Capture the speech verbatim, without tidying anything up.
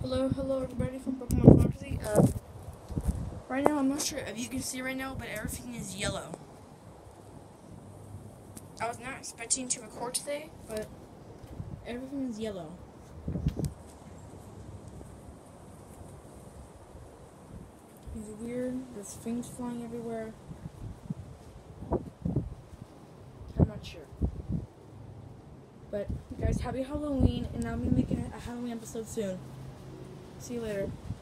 Hello, hello everybody from Pokemon Fantasy. Uh, right now, I'm not sure if you can see right now, but everything is yellow. I was not expecting to record today, but everything is yellow. It's weird. There's things flying everywhere. I'm not sure. But, guys, happy Halloween, and I'll be making a Halloween episode soon. See you later.